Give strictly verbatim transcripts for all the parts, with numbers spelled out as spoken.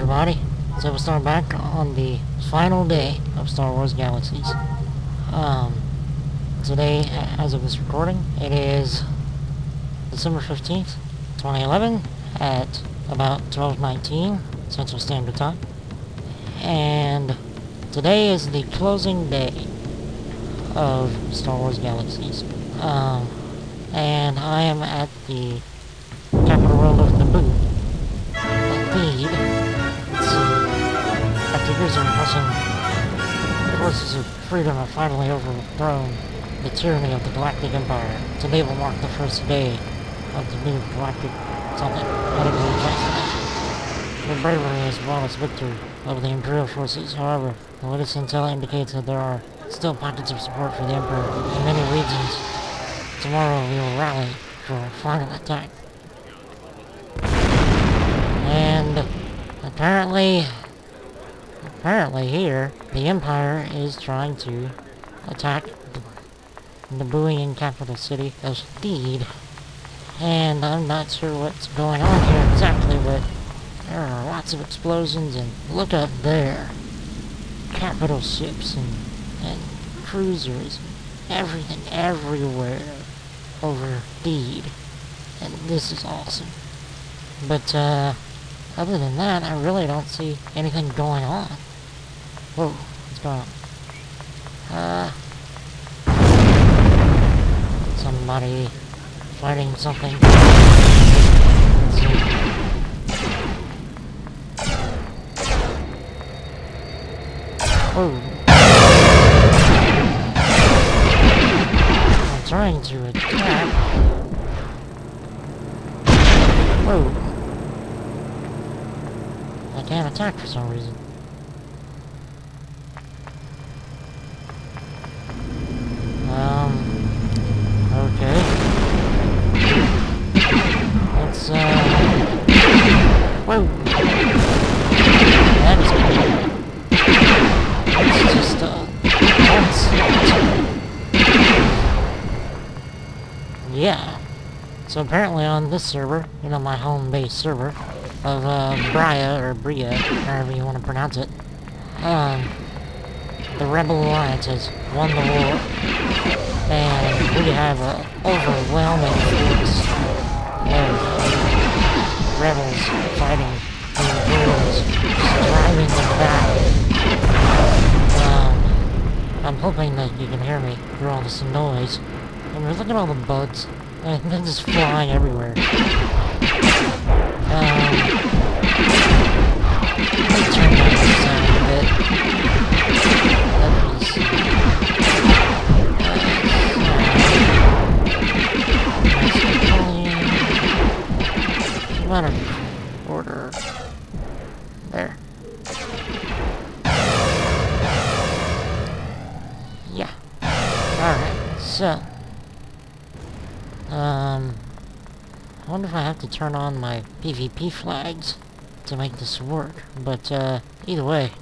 everybody. So we start back on the final day of Star Wars Galaxies. Um, today, as of this recording, it is December fifteenth, twenty eleven, at about twelve nineteen Central Standard Time. And today is the closing day of Star Wars Galaxies. Um, and I am at the capital world of Naboo. Indeed. Let's see. After years of oppression, the forces of freedom have finally overthrown the tyranny of the Galactic Empire. Today will mark the first day of the new Galactic Summit heading to the transformation. Their bravery has brought us victory over the Imperial forces. However, the latest intel indicates that there are still pockets of support for the Emperor in many regions. Tomorrow we will rally for a final attack. And apparently, apparently here, the Empire is trying to attack the Nabooian capital city of Theed. And I'm not sure what's going on here exactly, but there are lots of explosions, and look up there. Capital ships and, and cruisers, and everything everywhere over Theed. And this is awesome. But, uh, other than that, I really don't see anything going on. Whoa, what's going on? Uh, somebody fighting something. Let's see. Whoa. I'm trying to attack. Whoa. I can't attack for some reason. Um, okay. Let's, uh... Whoa! That is cool. It's just, uh... That's... Yeah. So apparently on this server, you know, my home base server, of uh, Bria, or Bria, however you want to pronounce it, um, the Rebel Alliance has won the war, and we have an overwhelming force of rebels fighting the Imperials, driving them back. Um, I'm hoping that you can hear me through all this noise. I mean, look at all the bugs, and they're just flying everywhere. Um, let me turn down the sound a bit. Let me see. Uh, About a quarter. There. Yeah. Alright, so. Um... I wonder if I have to turn on my PvP flags to make this work, but uh, either way,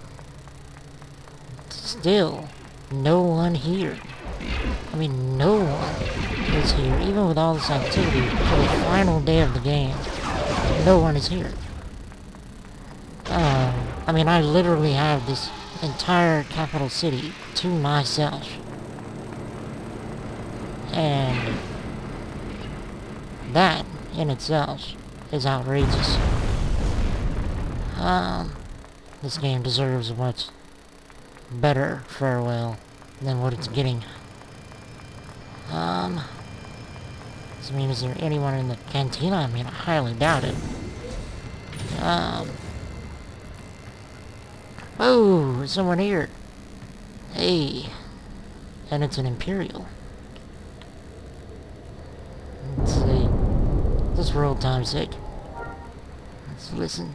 still no one here. I mean, no one is here, even with all this activity for the final day of the game. No one is here. Uh, I mean, I literally have this entire capital city to myself. And that in itself is outrageous. Um, this game deserves a much better farewell than what it's getting. Um, I mean, is there anyone in the cantina? I mean, I highly doubt it. Um, oh, there's someone here. Hey, and it's an Imperial. Let's see. Just for old time's sake. Let's listen.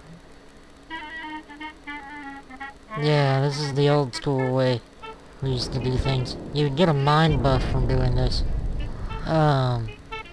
Yeah, this is the old school way we used to do things. You would get a mind buff from doing this. Um,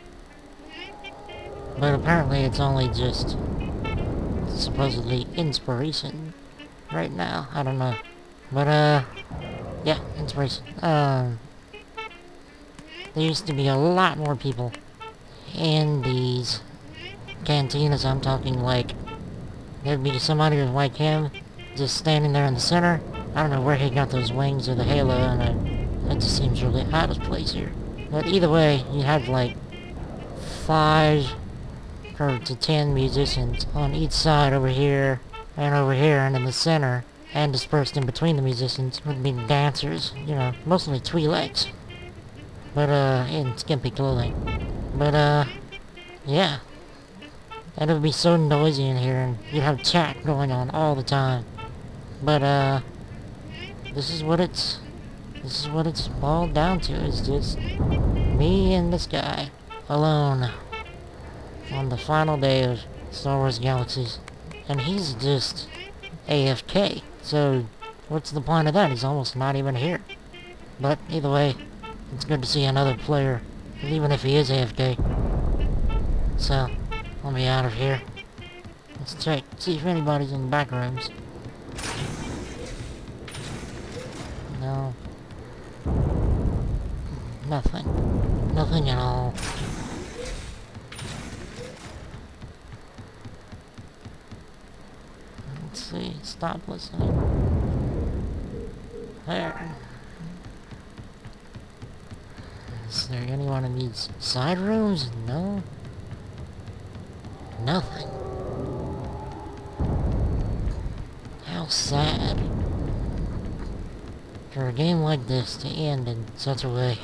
but apparently it's only just supposedly inspiration right now. I don't know. But, uh, yeah, inspiration. Um, there used to be a lot more people in these cantinas. I'm talking like there'd be somebody like him just standing there in the center. I don't know where he got those wings or the halo, and I, that just seems really out of place here. But either way, you have like five or to ten musicians on each side over here and over here and in the center, and dispersed in between the musicians would be dancers, you know, mostly Twi'leks, but uh, in skimpy clothing. But uh, yeah, and it would be so noisy in here, and you'd have chat going on all the time. But uh, this is what it's, this is what it's boiled down to. It's just me and this guy alone on the final day of Star Wars Galaxies, and he's just A F K. So what's the point of that? He's almost not even here. But either way, it's good to see another player, even if he is A F K. So I'll be out of here. Let's check, see if anybody's in the back rooms. No. Nothing. Nothing at all. Let's see, stop listening. There. Is there anyone in these side rooms? No. Nothing. How sad for a game like this to end in such a way.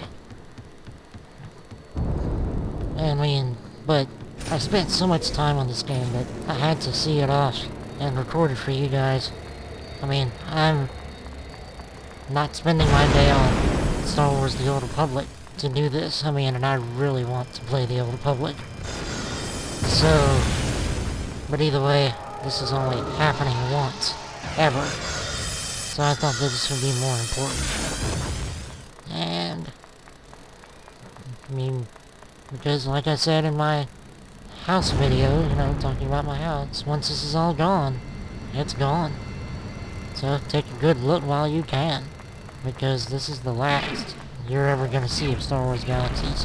I mean, but I spent so much time on this game that I had to see it off and record it for you guys. I mean, I'm not spending my day on Star Wars The Old Republic to do this. I mean, and I really want to play The Old Republic. So, but either way, this is only happening once, ever. So I thought that this would be more important. And, I mean, because like I said in my house video, you know, talking about my house, once this is all gone, it's gone. So take a good look while you can, because this is the last you're ever gonna see of Star Wars Galaxies.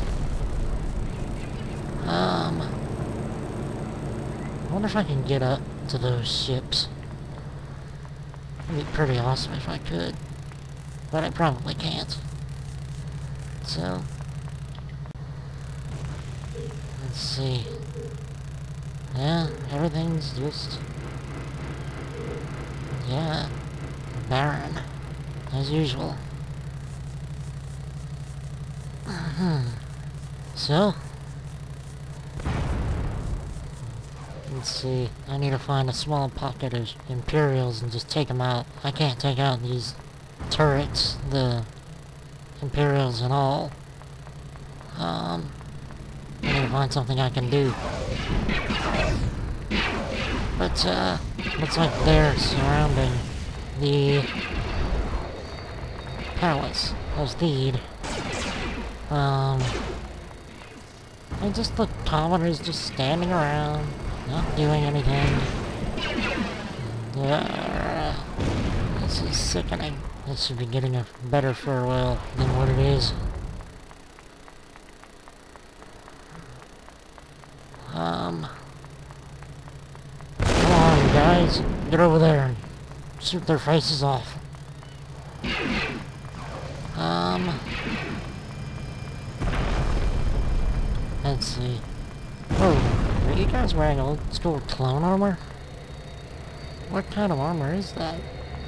Um, I wonder if I can get up to those ships. It'd be pretty awesome if I could, but I probably can't. So, let's see. Yeah, everything's just, yeah, barren, as usual. So, let's see, I need to find a small pocket of Imperials and just take them out. I can't take out these turrets, the Imperials and all. Um, I need to find something I can do. But, uh, looks like they're surrounding the Palace of Theed. Um, they just look commoners just standing around, not doing anything. Uh, this is sickening. This should be getting a better farewell than what it is. Um, come on, guys, get over there and shoot their faces off. Um, let's see. Oh, are you guys wearing old school clone armor? What kind of armor is that?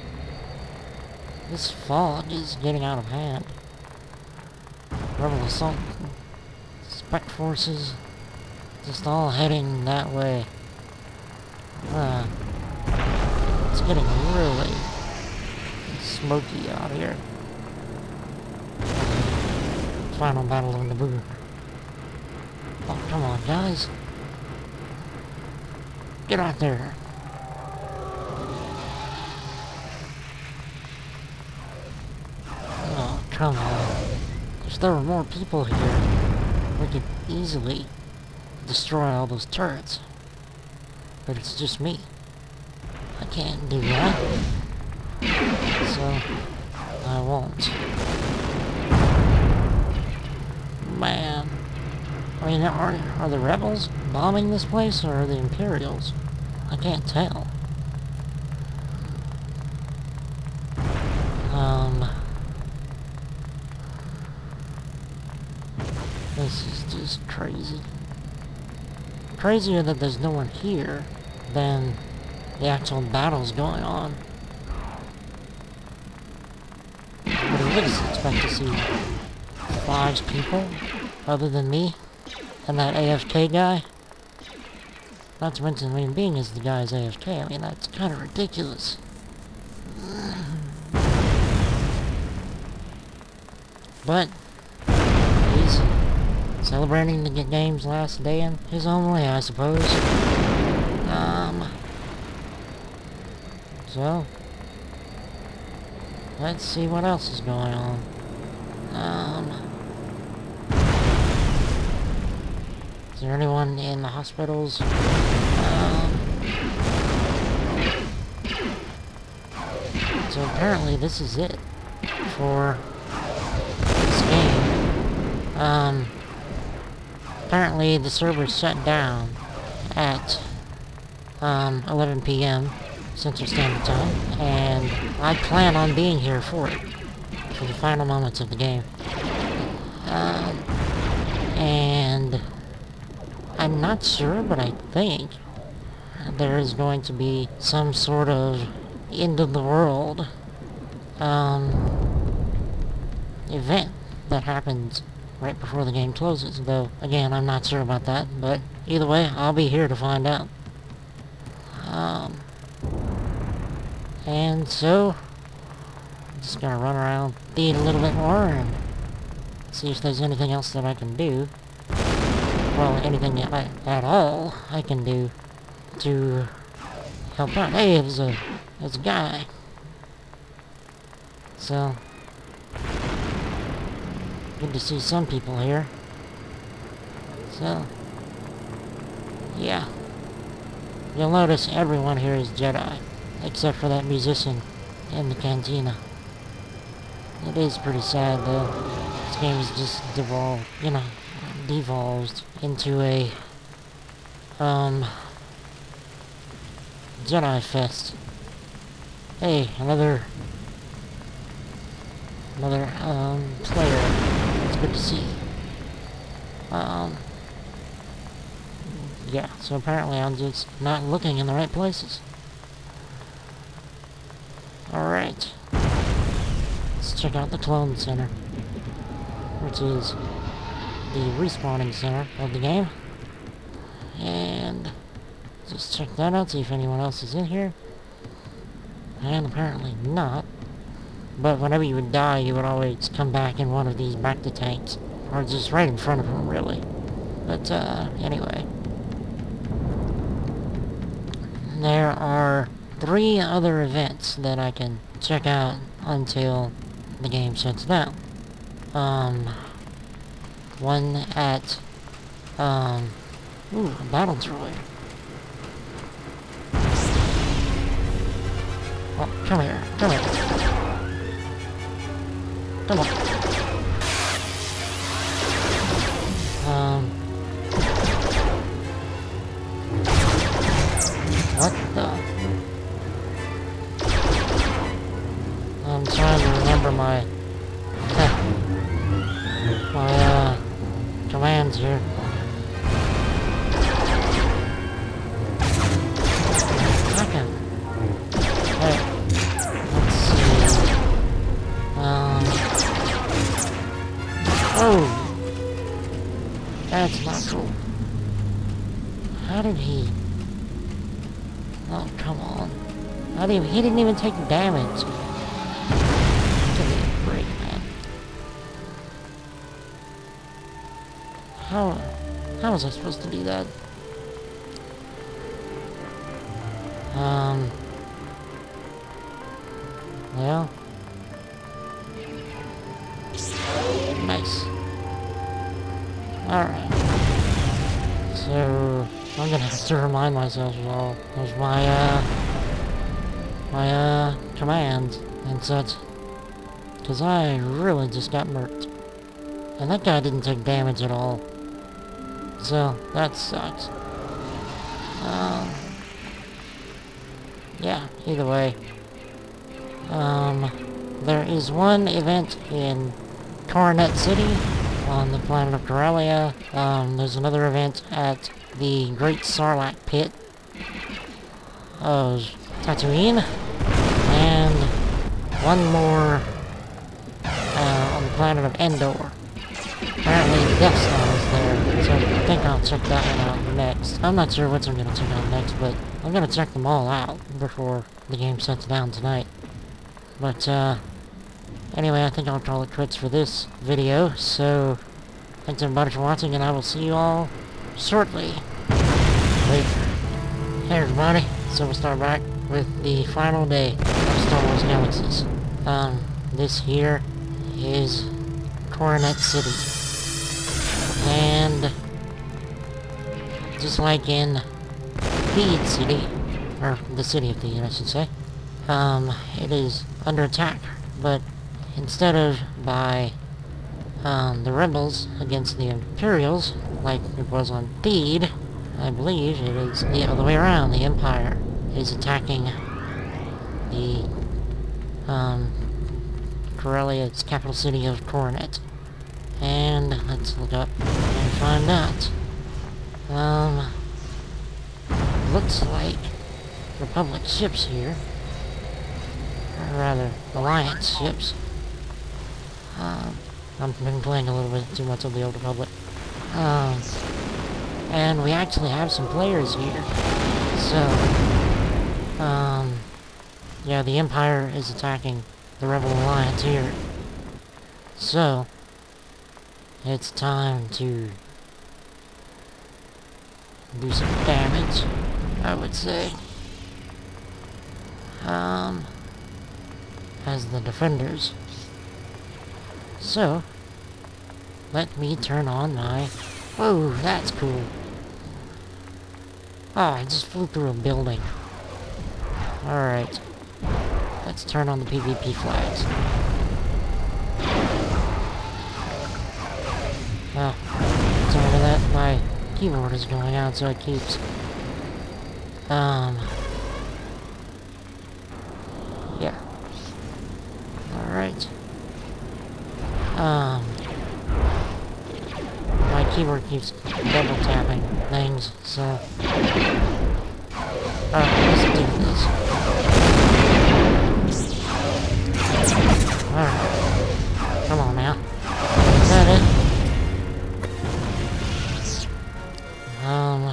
This fog is getting out of hand. Rebel assault, spec forces, just all heading that way. Uh, it's getting really smoky out here. Final battle of Naboo. Oh, come on, guys. Get out there. Oh, come on. If there were more people here, we could easily destroy all those turrets. But it's just me. I can't do that. So, I won't. Man. I mean, are, are the rebels bombing this place, or are the Imperials? I can't tell. Um... This is just crazy. Crazier that there's no one here than the actual battle's going on. But I would expect to see five people other than me and that A F K guy. Not to mention, I mean, being as the guy's A F K, I mean, that's kind of ridiculous. But he's celebrating the game's last day in his own way, I suppose. Um, so, let's see what else is going on. Um, is there anyone in the hospitals? Um, so apparently this is it for this game. Um, apparently the server's shut down at um, eleven p m Central Standard Time, and I plan on being here for it, for the final moments of the game. Um, and I'm not sure, but I think there is going to be some sort of end of the world um, event that happens right before the game closes, though again I'm not sure about that, but either way I'll be here to find out. Um, and so I'm just gonna run around, feed a little bit more, and see if there's anything else that I can do. Well, anything I, at all I can do to help out. Hey, there's a there's a guy. So good to see some people here. So yeah, you'll notice everyone here is Jedi, except for that musician in the cantina. It is pretty sad though. This game is just devolved, you know, devolved into a um Jedi Fest. Hey, another another um player. It's good to see. Um yeah, so apparently I'm just not looking in the right places. Alright. Let's check out the Clone Center, which is the respawning center of the game. And just check that out, see if anyone else is in here. And apparently not. But whenever you would die, you would always come back in one of these back to tanks. Or just right in front of them, really. But, uh, anyway. There are three other events that I can check out until the game shuts down. Um, one at, um, ooh, a battle droid. Oh, come here, come here. Come on. Um. What the? I'm trying to remember my... my, uh, commands here. Second. Hey. Let's see. Um... Oh! That's not cool. How did he... Oh, come on. How did he... he didn't even take damage. Give me a break, man. How... how was I supposed to do that? Um... Well... Nice. Alright. So... I'm gonna have to remind myself of all of my, uh... my, uh... commands and such. Because I really just got murked. And that guy didn't take damage at all. So, that sucks. Um... Yeah, either way. Um... there is one event in Coronet City on the planet of Corellia. Um, there's another event at the Great Sarlacc Pit of Tatooine, and one more uh, on the planet of Endor. Apparently the Death Star is there, so I think I'll check that one out next. I'm not sure what I'm going to check out next, but I'm going to check them all out before the game shuts down tonight. But, uh, anyway, I think I'll call it quits for this video, so thanks everybody for watching, and I will see you all shortly. Later. Hey everybody, Silverstar back with the final day of Star Wars Galaxies. Um, this here is Coronet City. And just like in Theed City, or the city of Theed, I should say, um, it is under attack, but instead of by um, the rebels against the Imperials, like it was on Theed, I believe it is the other way around. The Empire is attacking the um, Corellia, its capital city of Coronet. And let's look up and find out. Um, looks like Republic ships here, or rather, Alliance ships. Um, I've been playing a little bit too much of the Old Republic. Um, and we actually have some players here. So, um, yeah, the Empire is attacking the Rebel Alliance here. So, it's time to do some damage, I would say. Um, as the defenders. So, let me turn on my... Whoa, that's cool. Oh, I just flew through a building. Alright. Let's turn on the PvP flags. Oh, sorry for that. My keyboard is going out, so it keeps... Um... Yeah. Alright. Um... My keyboard keeps double tapping things, so... Alright, let's do this. Alright. Come on now. Is that it? Um...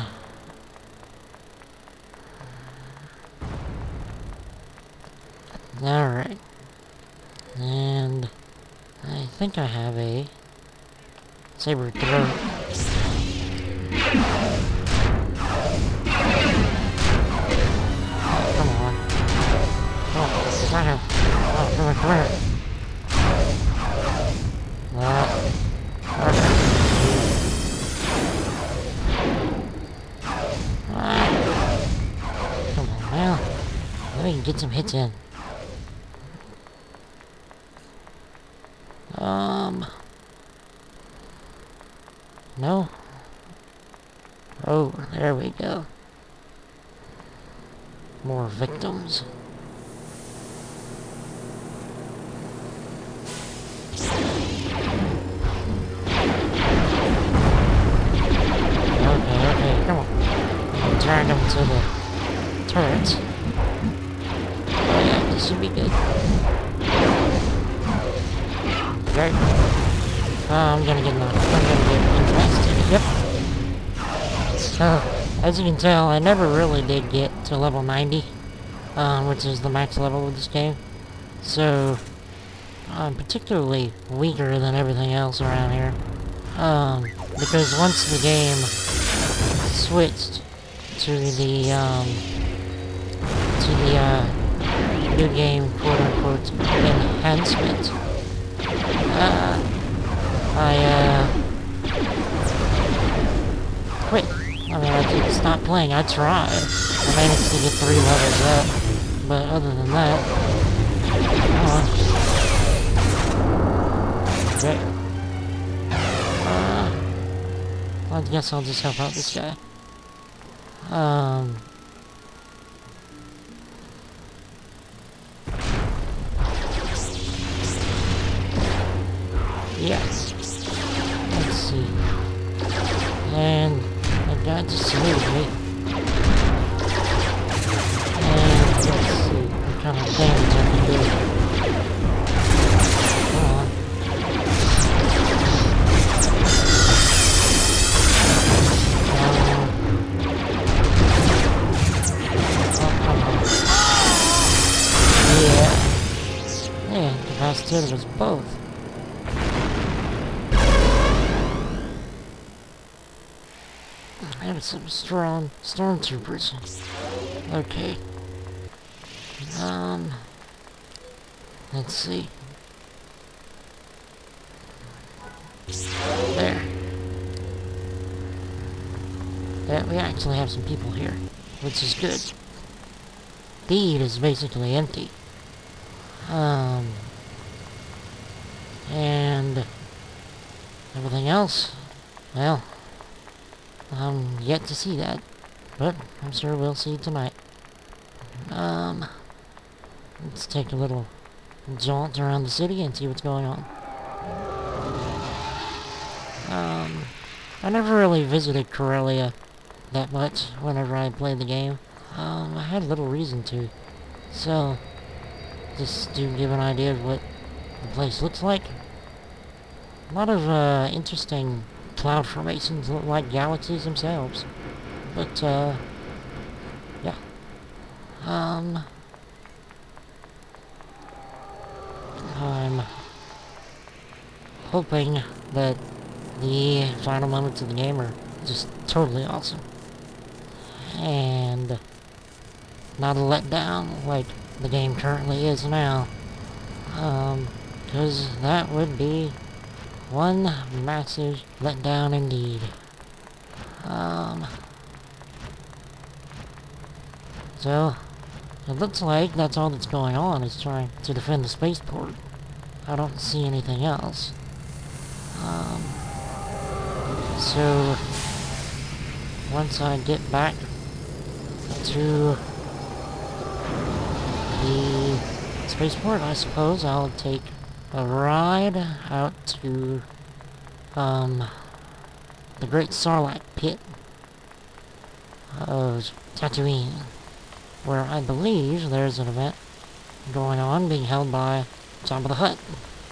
Alright. And... I think I have a... saber throat. Oh, come on. Oh, I have... Oh, come on, come here. Well... Okay. Ah. Come on now. Let me get some hits in. Um... No? Oh, there we go. More victims. Okay, okay, come on. Drag them to the turrets. Oh yeah, this should be good. Okay. Oh, I'm gonna get knocked. I'm gonna get invested. Yep. So, as you can tell, I never really did get to level ninety, um, which is the max level of this game. So, I'm particularly weaker than everything else around here. Um, because once the game switched to the, um, to the, uh, new game, quote-unquote, enhancement, uh, I, uh, quit. I mean, I didn't stop playing. I tried. I managed to get three levels up, but other than that, oh. Okay. Uh, I guess I'll just help out this guy. Um... incapacitated us both. And some strong stormtroopers. Okay. Um. Let's see. There. Yeah, we actually have some people here, which is good. Deed is basically empty. Um. And everything else, well, I'm yet to see that, but I'm sure we'll see tonight. Um, let's take a little jaunt around the city and see what's going on. Um, I never really visited Corellia that much whenever I played the game. Um, I had little reason to, so just to give an idea of what the place looks like. A lot of uh, interesting cloud formations look like galaxies themselves. But, uh, yeah. Um, I'm hoping that the final moments of the game are just totally awesome. And not a letdown like the game currently is now. Um, because that would be one massive letdown indeed. Um, so, it looks like that's all that's going on, is trying to defend the spaceport. I don't see anything else. Um, so, once I get back to the spaceport, I suppose I'll take a ride out to um, the Great Sarlacc Pit of Tatooine, where I believe there's an event going on being held by Jabba the Hutt.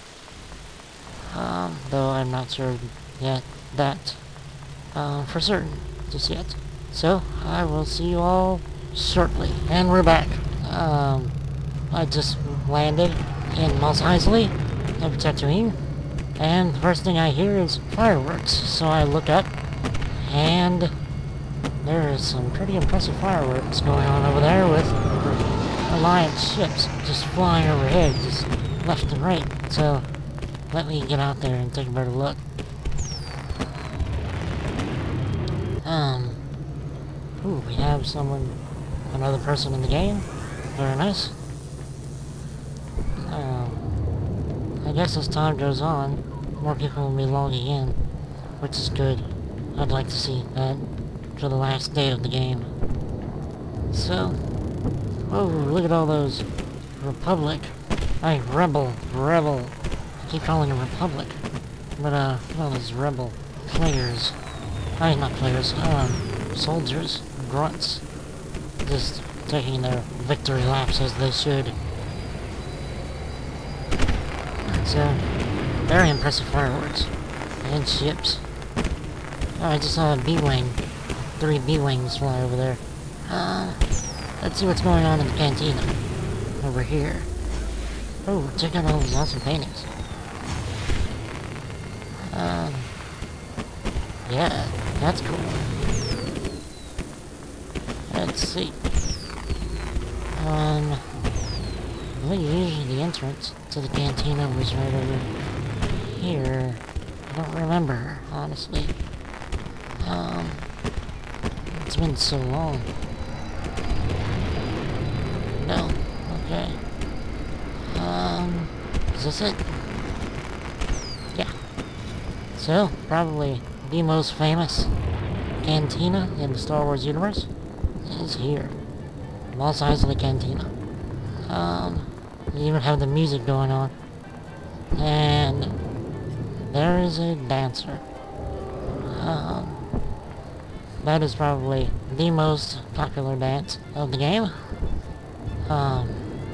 Um, though I'm not sure yet that uh, for certain just yet. So I will see you all shortly, and we're back. Um, I just landed in Mos Eisley of Tatooine, and the first thing I hear is fireworks, so I look up, and there is some pretty impressive fireworks going on over there with Alliance ships just flying overhead, just left and right. So let me get out there and take a better look. Um, ooh, we have someone, another person in the game. Very nice. Um, I guess as time goes on, more people will be logging in, which is good. I'd like to see that for the last day of the game. So, whoa, look at all those Republic. I Rebel, Rebel. I keep calling them Republic. But, uh, look at all those Rebel players. I not players, um, soldiers, grunts. Just taking their victory laps as they should. It's, uh, very impressive fireworks. And ships. Oh, I just saw a B-Wing. Three B-Wings fly over there. Uh, let's see what's going on in the cantina. Over here. Oh, check out all these awesome paintings. Um, yeah, that's cool. Let's see. Um, I believe the entrance to the cantina was right over here. I don't remember, honestly. Um, it's been so long. No, okay. Um, is this it? Yeah. So, probably the most famous cantina in the Star Wars universe is here. Mos Eisley Cantina. Um, you even have the music going on. And there is a dancer. Um, that is probably the most popular dance of the game. Um,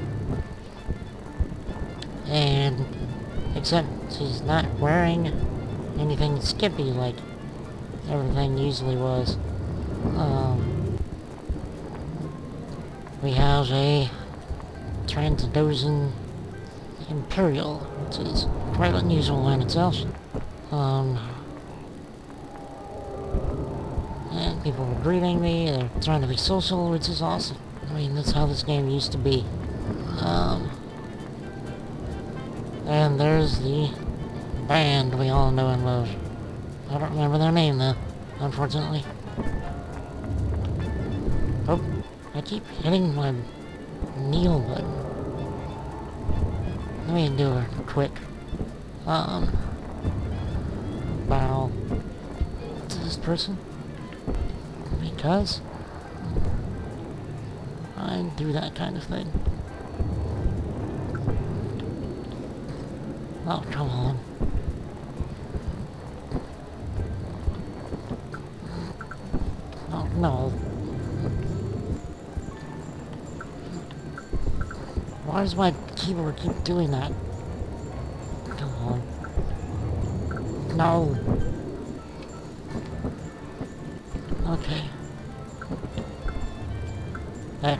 and except she's not wearing anything skippy like everything usually was. Um, we have a Trans-Dozen Imperial, which is quite unusual in itself. Um, and people were greeting me, they're trying to be social, which is awesome. I mean, that's how this game used to be. Um, and there's the band we all know and love. I don't remember their name though, unfortunately. Oh, I keep hitting my kneel button. Let me do a quick um bow to this person, because I do that kind of thing. Oh, come on. Oh, no. Why does my keyboard keep doing that? Come on. No. Okay. There.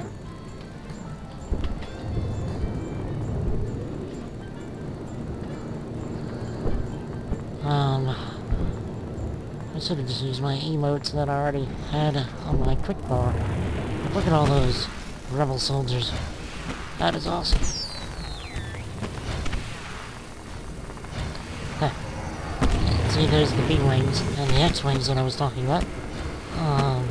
Um, I should have just used my emotes that I already had on my quick bar. Look at all those rebel soldiers. That is awesome. Huh. See, there's the B-Wings and the X-Wings that I was talking about. Um,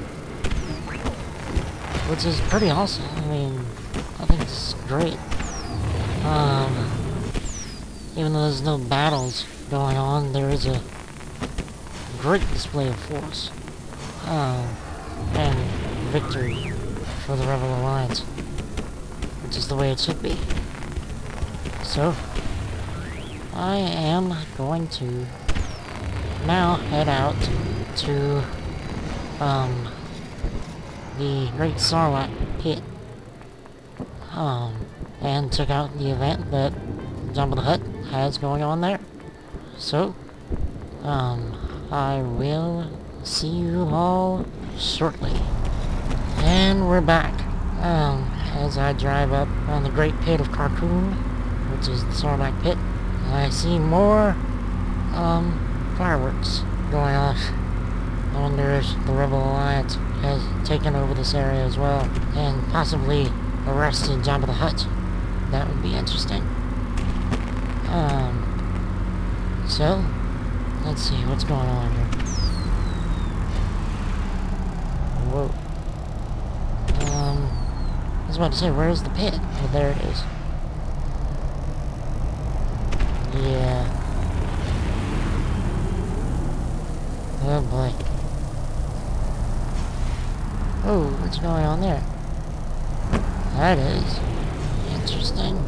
which is pretty awesome. I mean, I think it's great. Um, even though there's no battles going on, there is a great display of force. Um, and victory for the Rebel Alliance. Which is the way it should be. So, I am going to now head out to um, the Great Sarlacc Pit, um, and check out the event that Jabba the Hutt has going on there. So, um, I will see you all shortly. And we're back. Um, as I drive up on the Great Pit of Carkoon, which is the Sarlacc Pit, I see more, um, fireworks going off. I wonder if the Rebel Alliance has taken over this area as well, and possibly arrested Jabba the Hutt. That would be interesting. Um, so, let's see what's going on here. Whoa. Um, I was about to say, where's the pit? Well, there it is. Yeah. Oh boy. Oh, what's going on there? That is interesting.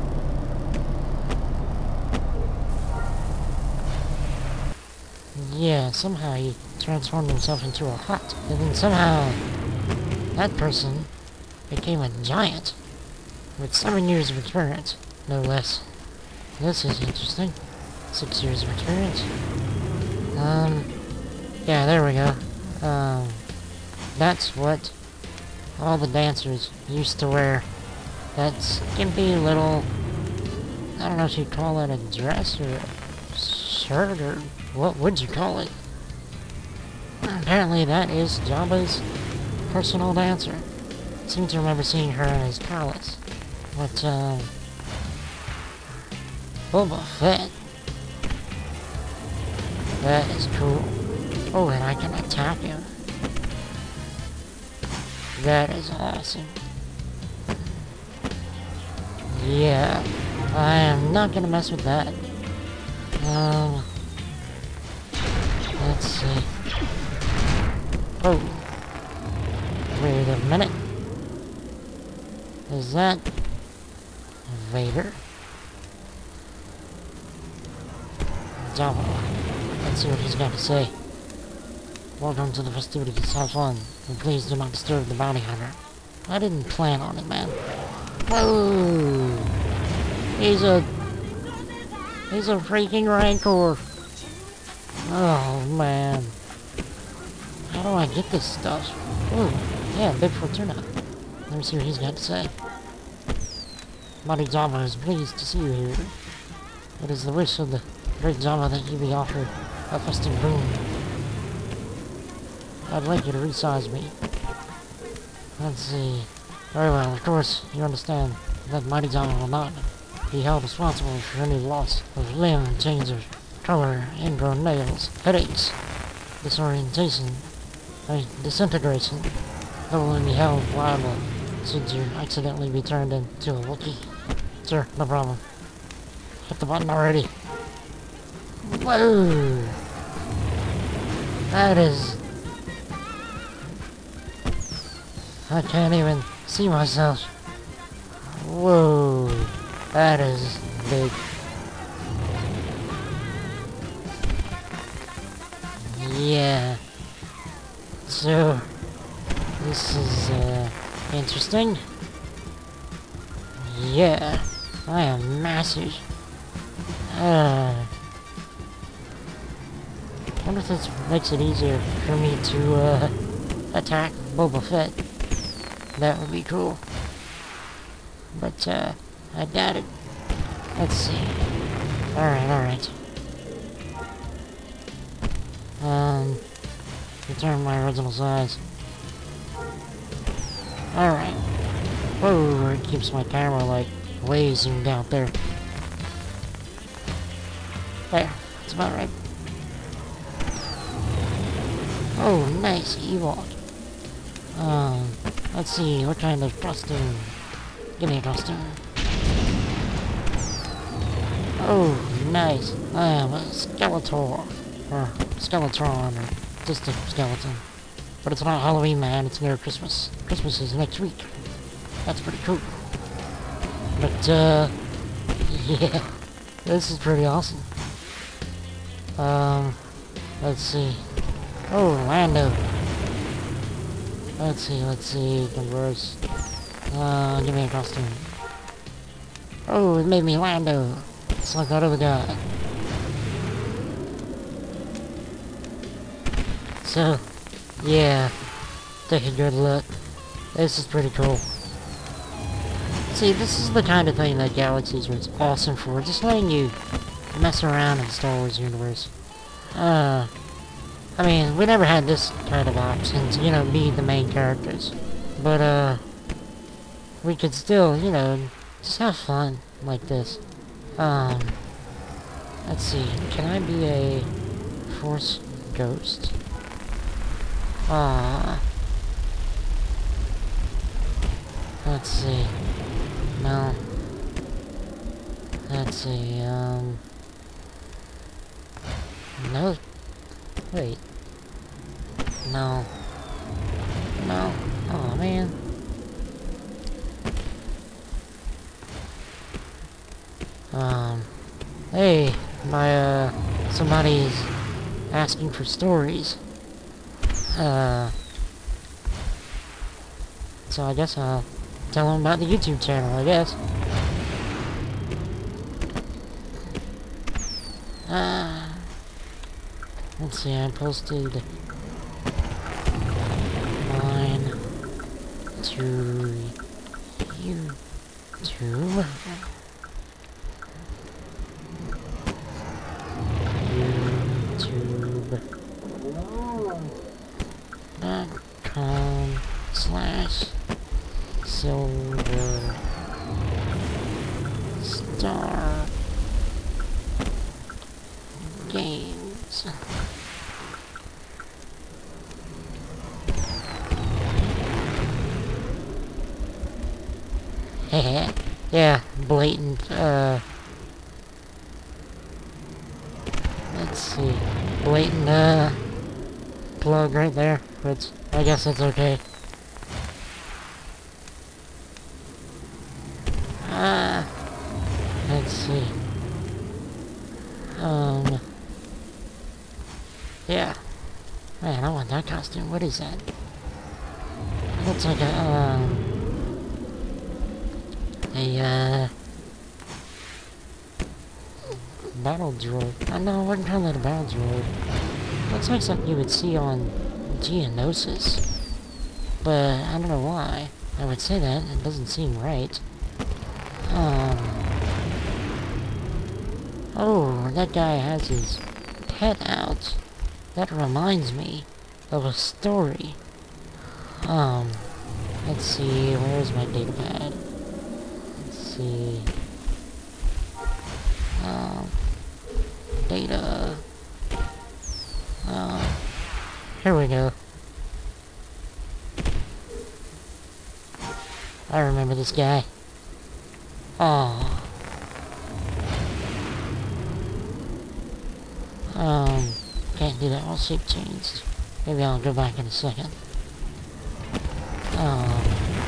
Yeah, somehow he transformed himself into a hut. And then somehow that person became a giant with seven years of experience, no less. This is interesting. Six years of experience. Um, yeah, there we go. Um, that's what all the dancers used to wear. That skimpy little, I don't know if you'd call it a dress or a shirt, or what would you call it? Apparently that is Jabba's personal dancer. I seem to remember seeing her in his palace. But, um... Boba Fett. That is cool. Oh, and I can attack him. That is awesome. Yeah, I am not gonna mess with that. Um... Let's see. Oh. Wait a minute. Is that Vader? Jabba. Let's see what he's got to say. Welcome to the festivities. Have fun. And please do not disturb the bounty hunter. I didn't plan on it, man. Whoa! He's a... He's a freaking Rancor. Oh, man. How do I get this stuff? Ooh, yeah, Bib Fortuna. Let me see what he's got to say. Buddy Jabba is pleased to see you here. It is the wish of the great Java that you be offered a festive boon. I'd like you to resize me. Let's see. Very well, of course, you understand that Mighty Java will not be held responsible for any loss of limb, change of color, ingrown nails, headaches, disorientation, or disintegration. That will only be held liable should you accidentally be turned into a Wookiee. Sure, no problem. Hit the button already. Whoa! That is... I can't even see myself. Whoa! That is big. Yeah. So, this is, uh, interesting. Yeah. I am massive. Uh... I wonder if this makes it easier for me to, uh, attack Boba Fett. That would be cool. But, uh, I doubt it. Let's see. Alright, alright. Um, return my original size. Alright. Whoa, it keeps my camera, like, way zoomed out there. There, that's about right. Oh, nice, Ewok. Um, let's see, what kind of costume? Give me a costume. Oh, nice. I am a Skeletor. Or Skeletron, or just a skeleton. But it's not Halloween, man, it's near Christmas. Christmas is next week. That's pretty cool. But, uh, yeah, this is pretty awesome. Um, let's see. Oh, Lando. Let's see, let's see, converse. Uh, give me a costume. Oh, it made me Lando. It's like that other guy. So, yeah, take a good look. This is pretty cool. See, this is the kind of thing that Galaxies was awesome for, just letting you mess around in the Star Wars universe. Uh, I mean, we never had this kind of option to, you know, be the main characters. But, uh, we could still, you know, just have fun like this. Um, let's see, can I be a Force Ghost? Ah. Let's see. No. Let's see, um... No. Wait. No. No. Oh, man. Um... Hey, my, uh... somebody's asking for stories. Uh... So I guess I'll tell them about the YouTube channel, I guess. Uh... Let's see, I posted... mine... to... YouTube... YouTube... dot com slash silver star games. Heh, yeah, blatant, uh, let's see, blatant, uh, plug right there, which I guess it's okay. Ah, let's see. Um, yeah. Man, I want that costume. What is that? It looks like a, um, a, uh, battle droid. I know, I wouldn't call it a battle droid. Looks like something you would see on Geonosis. But, I don't know why I would say that. It doesn't seem right. Um... Oh, that guy has his pet out. That reminds me of a story. Um, let's see, where's my data pad? Let's see. Um, data. Uh, here we go. I remember this guy. Oh. Um, can't do that while shape changed. Maybe I'll go back in a second. Um,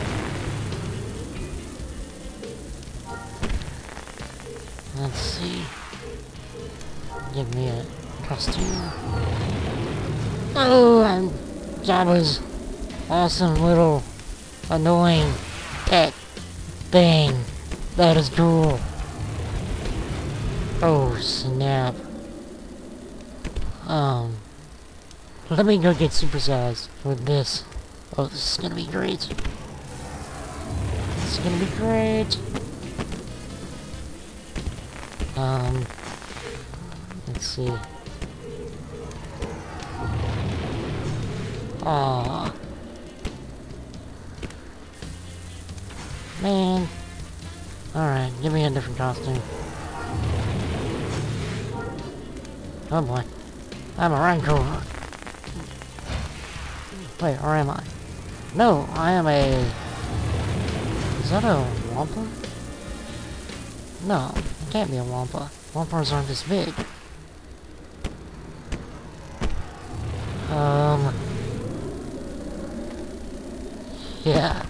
let's see. Give me a costume. Oh, I'm Jabba's awesome little annoying pet thing. That is cool. Oh, snap. Um, let me go get supersized with this. Oh, this is gonna be great. This is gonna be great. Um, let's see. Aww. Man. Alright, give me a different costume. Oh boy. I'm a Rancor. Wait, or am I? No, I am a... Is that a Wampa? No, it can't be a Wampa. Wampas aren't this big. Um... Yeah.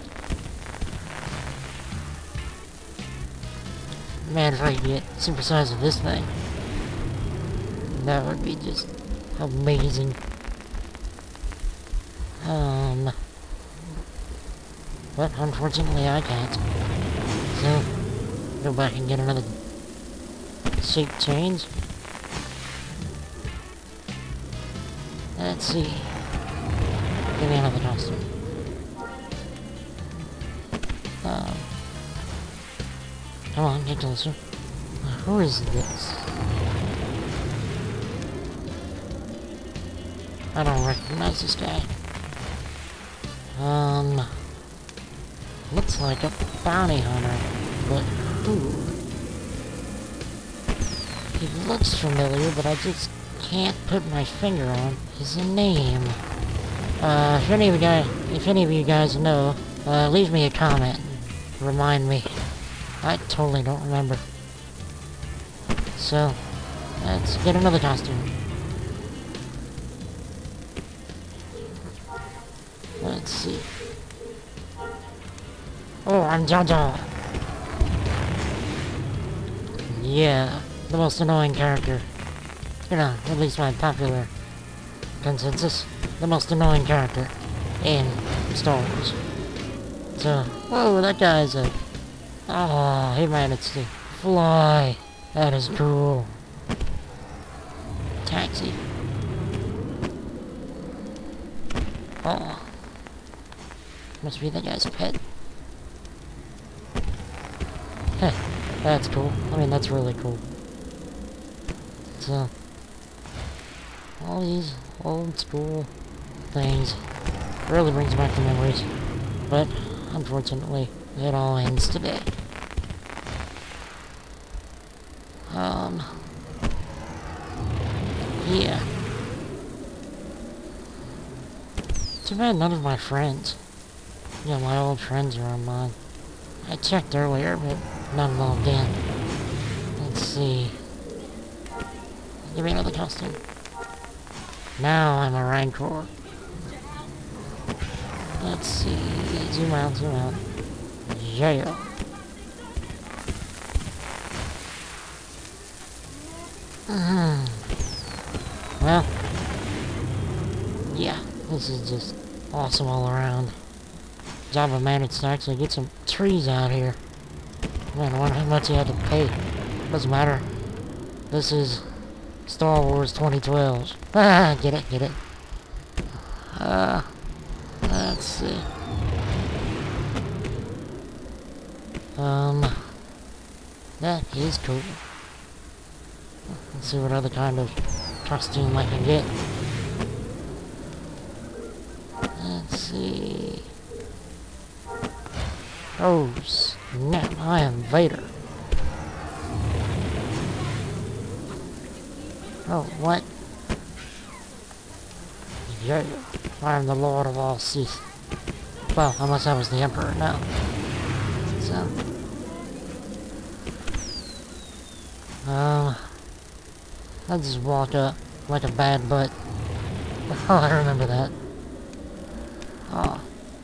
Man, if I could get supersized with this thing, that would be just amazing. Um, but unfortunately I can't. So, go back and get another shape change. Let's see. Give me another costume. Um, come on, get closer. Who is this? I don't recognize this guy. Um, looks like a bounty hunter, but who? He looks familiar, but I just can't put my finger on his name. Uh, if any of you guys, if any of you guys know, uh, leave me a comment. Remind me. I totally don't remember. So, let's get another costume. Let's see. Oh, I'm Jar Jar. Yeah, the most annoying character. You know, at least my popular consensus. The most annoying character in Star Wars. So, whoa, that guy's a... Oh, he managed to fly. That is cool. Taxi. Oh. Must be that guy's pet. Heh, that's cool. I mean, that's really cool. So, all these old school things really brings back the memories. But, unfortunately, it all ends today. Um, yeah. Too bad none of my friends, you know, my old friends are online. I checked earlier, but none logged in. Let's see. Give me another costume. Now I'm a Rancor. Let's see. Zoom out, zoom out. Yeah. Mm. Well, yeah, this is just awesome all around. Jabba managed to actually get some trees out here. Man, I wonder how much he had to pay. Doesn't matter. This is Star Wars twenty twelve. Ah, get it, get it. Uh, let's see. Um, that is cool. Let's see what other kind of costume I can get. Let's see. Oh, snap, I am Vader. Oh, what? Yeah, I am the Lord of all Sith. Well, unless I was the Emperor now. So. Um. I just walked up like a bad butt. Oh, I remember that. Oh.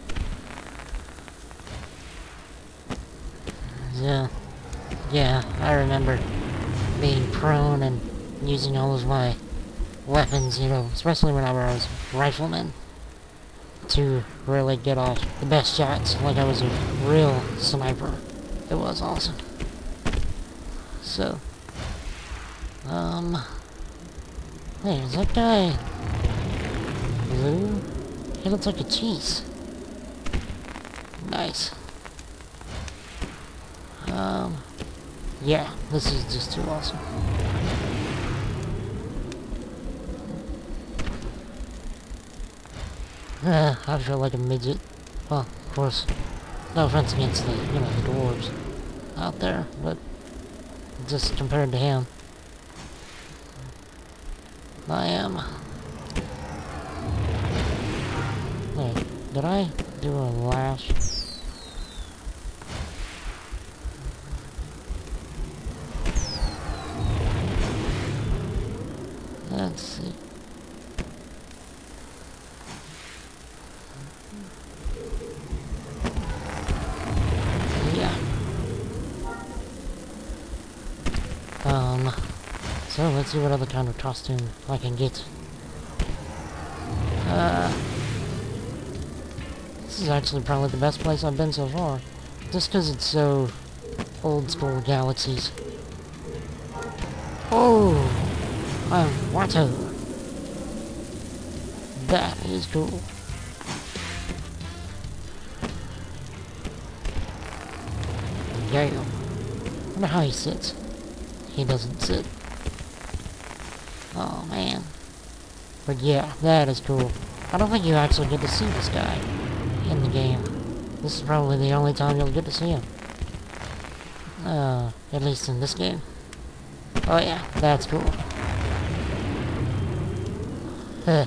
Yeah. Yeah, I remember being prone and using all of my weapons, you know, especially whenever I was rifleman, to really get off the best shots like I was a real sniper. It was awesome. So, um, hey, is that guy blue? He looks like a cheese. Nice. Um, yeah, this is just too awesome. Uh, I feel like a midget. Well, of course, no offense against the, you know, the dwarves out there, but just compared to him, I am. Wait, did I do a lash? Let's see. Yeah. Um, so let's see what other kind of costume I can get. Uh, this is actually probably the best place I've been so far. Just because it's so old school galaxies. Oh! Um, Watto! That is cool. Yeah. I wonder how he sits. He doesn't sit. Oh man. But yeah, that is cool. I don't think you actually get to see this guy in the game. This is probably the only time you'll get to see him. Uh, at least in this game. Oh yeah, that's cool. Huh.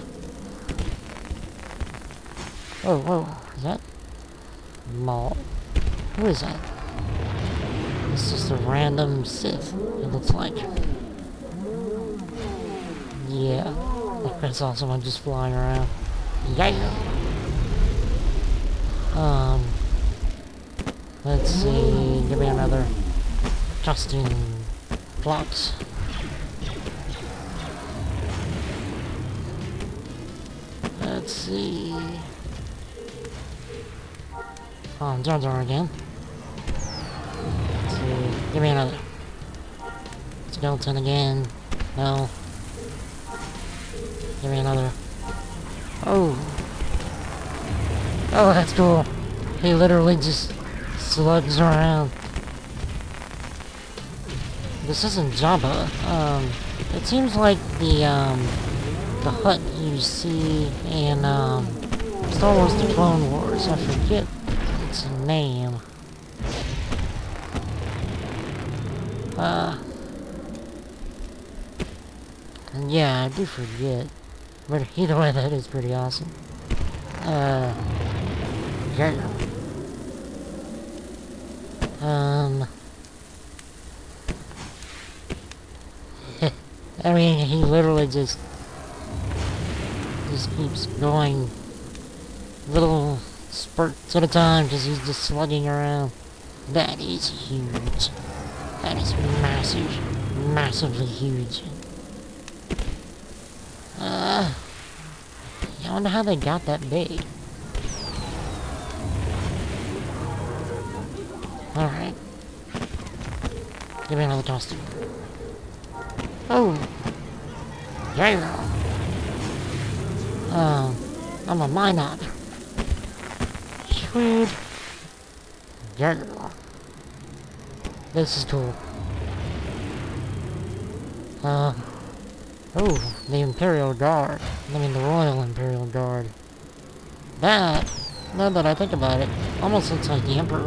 Oh, whoa, is that Maul? Who is that? It's just a random Sith, it looks like. Yeah, that's awesome, I'm just flying around. Yeah! Um, let's see, give me another costume plot. Let's see. Oh, Jar Jar again. Let's see. Give me another. Skeleton again. No. Give me another. Oh. Oh, that's cool. He literally just slugs around. This isn't Jabba. Um, it seems like the, um, the hut you see in, um, Star Wars The Clone Wars. I forget its name. Uh, and yeah, I do forget. But either way, that is pretty awesome. Uh, yeah. Um, I mean, he literally just, just keeps going little spurts at a time because he's just slugging around. That is huge. That is massive. Massively huge. Uh, I wonder how they got that big. Alright. Give me another costume. Oh! Yeah! Um, I'm a Minot. Sweet. Yeah. This is cool. Uh, oh, the Imperial Guard. I mean the Royal Imperial Guard. That, now that I think about it, almost looks like the Emperor.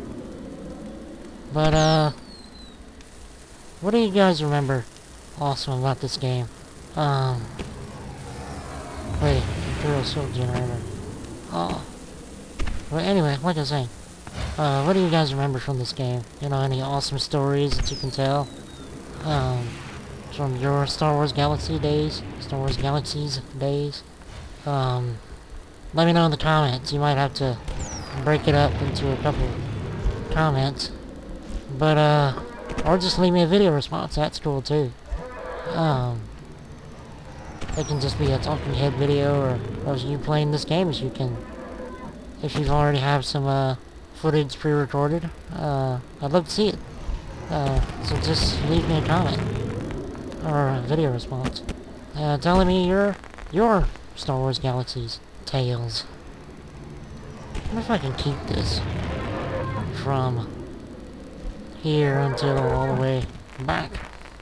But, uh, what do you guys remember awesome about this game? Um, wait, Imperial Shield Generator. Oh. Well, anyway, like I was saying, uh, what do you guys remember from this game? You know, any awesome stories that you can tell? Um, from your Star Wars Galaxy days? Star Wars Galaxies days? Um, let me know in the comments. You might have to break it up into a couple comments. But, uh, or just leave me a video response. That's cool, too. Um, it can just be a talking head video, or, or you playing this game as you can. If you already have some, uh, footage pre-recorded, uh, I'd love to see it. Uh, so just leave me a comment. Or a video response. Uh, telling me your, your Star Wars Galaxies tales. I wonder if I can keep this from here until all the way back.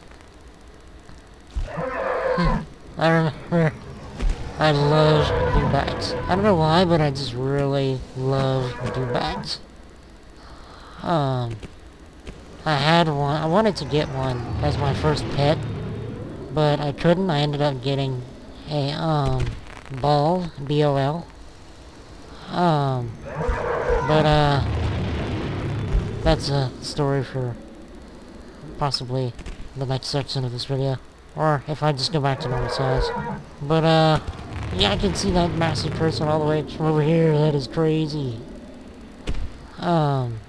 Hmm. I remember I love dewbacks. I don't know why, but I just really love dewbacks. Um, I had one. I wanted to get one as my first pet, but I couldn't. I ended up getting a um ball, B O L. Um, but uh, that's a story for possibly the next section of this video. Or if I just go back to normal size. But, uh, yeah, I can see that massive person all the way from over here. That is crazy. Um,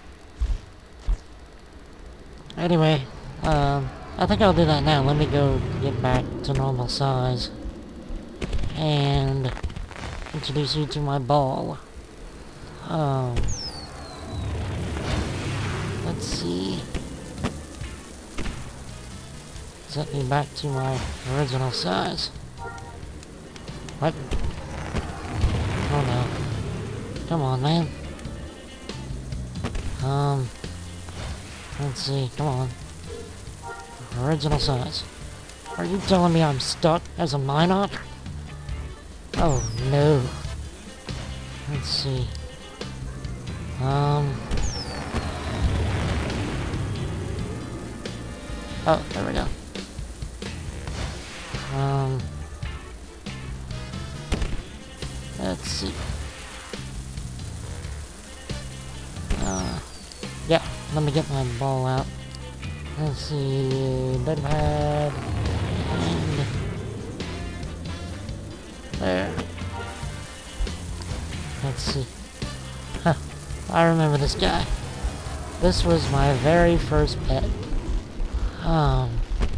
anyway, um, I think I'll do that now. Let me go get back to normal size. And introduce you to my ball. Um, let's see. Set me back to my original size. What? Oh no. Come on, man. Um, let's see, come on. Original size. Are you telling me I'm stuck as a Minot? Oh no. Let's see. Um. Oh, there we go. Um, let's see. Uh, yeah, let me get my ball out. Let's see, dead pad, and there. Let's see. Huh, I remember this guy. This was my very first pet. Um,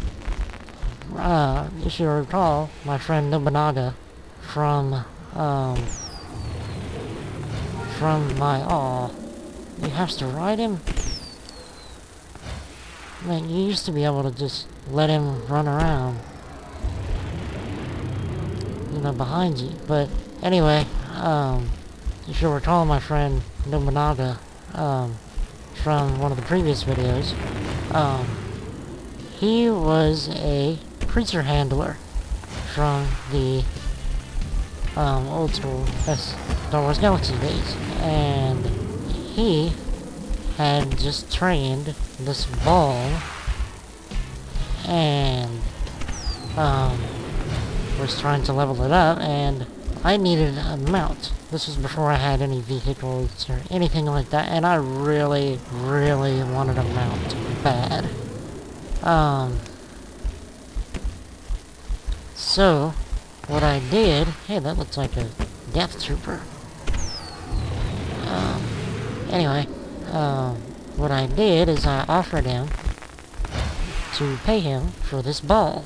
Uh, if you recall, my friend Nobunaga from, um, from my, aw, you have to ride him? Man, you used to be able to just let him run around, you know, behind you, but anyway, um, if you recall my friend Nobunaga, um, from one of the previous videos, um, he was a creature handler from the um, old school Star Wars Galaxy days, and he had just trained this ball and um, was trying to level it up, and I needed a mount. This was before I had any vehicles or anything like that, and I really, really wanted a mount bad. Um, So, what I did... Hey, that looks like a Death Trooper. Um, anyway, um, what I did is I offered him to pay him for this ball.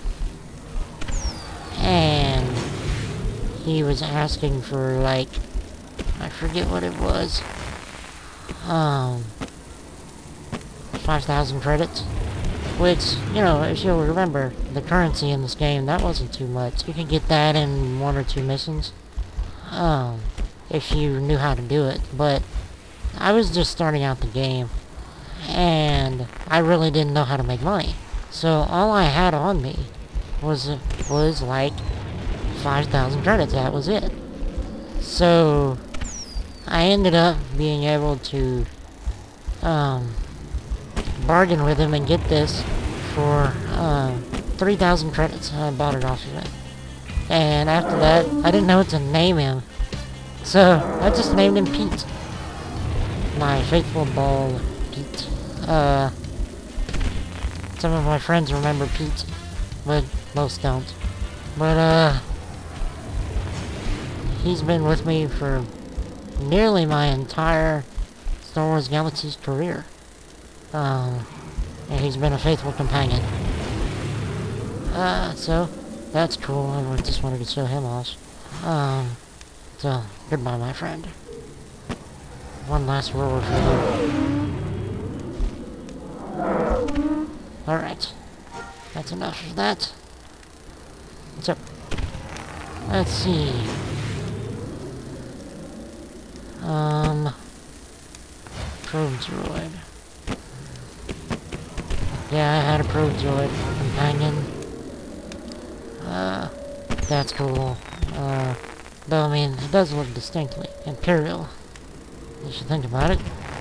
And he was asking for, like, I forget what it was. Um, five thousand credits. Which, you know, if you'll remember, the currency in this game, that wasn't too much. You could get that in one or two missions. Um, if you knew how to do it. But I was just starting out the game, and I really didn't know how to make money. So all I had on me was, was like five thousand credits, that was it. So I ended up being able to um, bargain with him and get this for uh, three thousand credits. I bought it off of him. And after that, I didn't know what to name him. So I just named him Pete. My faithful ball, Pete. Uh, some of my friends remember Pete, but most don't. But uh, he's been with me for nearly my entire Star Wars Galaxy's career. Um, and he's been a faithful companion. Uh, so, that's cool. I just wanted to show him off. Um, so, goodbye, my friend. One last roar for you. Alright. That's enough of that. So, let's see. Um, probe droid. Yeah, I had a probe droid companion. Uh, that's cool. Uh, though, I mean, it does look distinctly Imperial. You should think about it.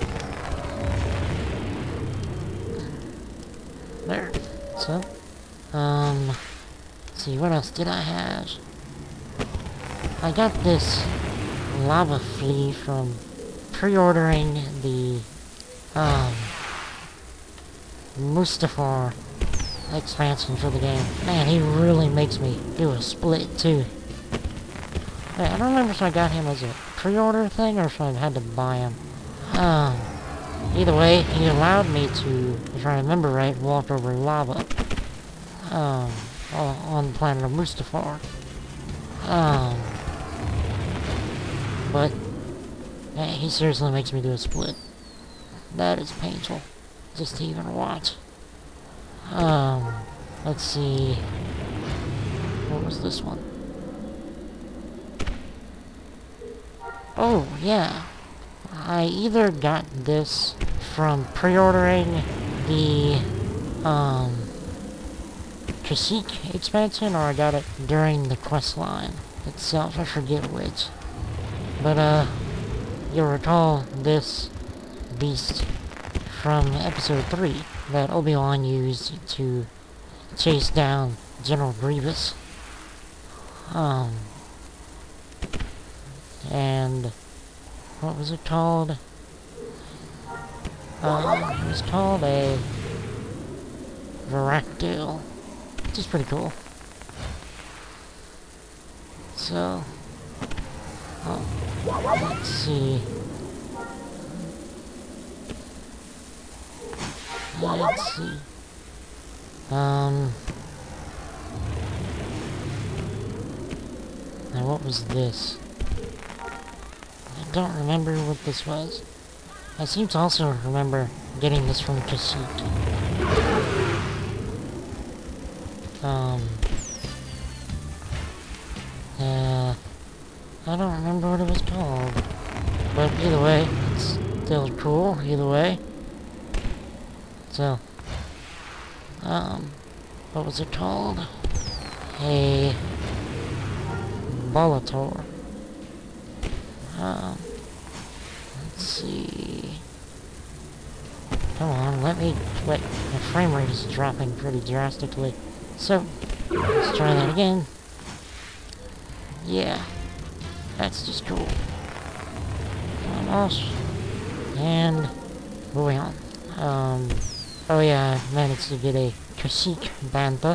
There. So, um, let's see, what else did I have? I got this lava flea from pre-ordering the, um, Mustafar expansion for the game. Man, he really makes me do a split, too. Hey, I don't remember if I got him as a pre-order thing or if I had to buy him. Um, either way, he allowed me to, if I remember right, walk over lava. Um, on the planet of Mustafar. Um, but, man, he seriously makes me do a split. That is painful. Just to even watch. Um, let's see. What was this one? Oh, yeah. I either got this from pre-ordering the, um, Kashyyyk expansion, or I got it during the quest line itself. I forget which. But, uh, you'll recall this beast from episode three that Obi-Wan used to chase down General Grievous. Um, and what was it called? Uh, it was called a Varactyl, which is pretty cool. So, oh, let's see. Let's see. Um. Now what was this? I don't remember what this was. I seem to also remember getting this from Kashyyyk. Um. Uh. I don't remember what it was called. But either way, it's still cool, either way. So, um, what was it called? A Bolator. Um, let's see. Come on, let me, wait, my frame rate is dropping pretty drastically. So, let's try that again. Yeah, that's just cool. Come on, and moving on. Um, oh yeah, I managed to get a Kashyyyk Bantha,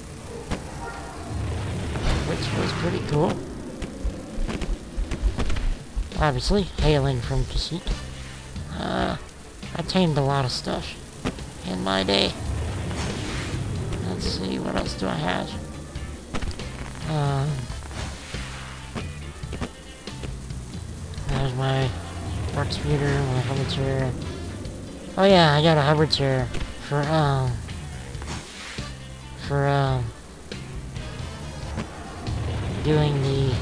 which was pretty cool. Obviously, hailing from Kashyyyk. Uh, I tamed a lot of stuff in my day. Let's see, what else do I have? Um, there's my work speeder, my hover chair. Oh yeah, I got a hover chair for, um, for, um, doing the,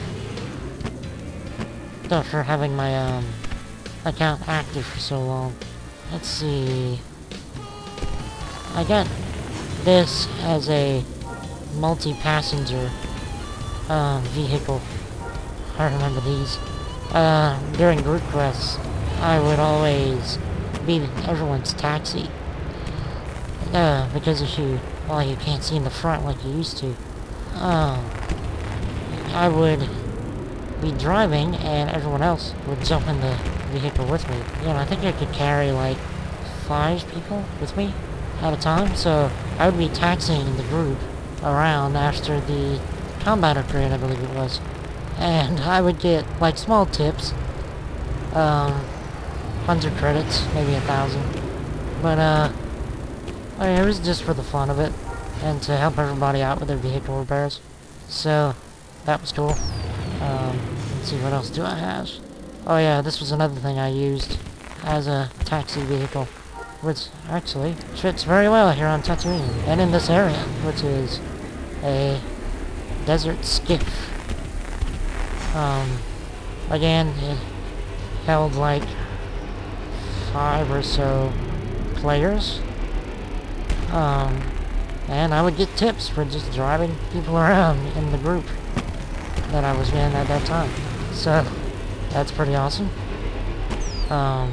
no, for having my, um, account active for so long. Let's see. I got this as a multi-passenger um, vehicle. I remember these. Uh, during group quests, I would always be everyone's taxi. Uh, because if you, well, you can't see in the front like you used to. Um, I would be driving and everyone else would jump in the vehicle with me. You know, I think I could carry like five people with me at a time, so I would be taxiing the group around after the combat upgrade, I believe it was. And I would get like small tips, um, one hundred credits, maybe a thousand. But uh, I mean, it was just for the fun of it, and to help everybody out with their vehicle repairs. So, that was cool. Um, let's see, what else do I have? Oh yeah, this was another thing I used as a taxi vehicle, which actually fits very well here on Tatooine, and in this area, which is a desert skiff. Um, again, it held like five or so players. Um, and I would get tips for just driving people around in the group that I was in at that time. So, that's pretty awesome. Um,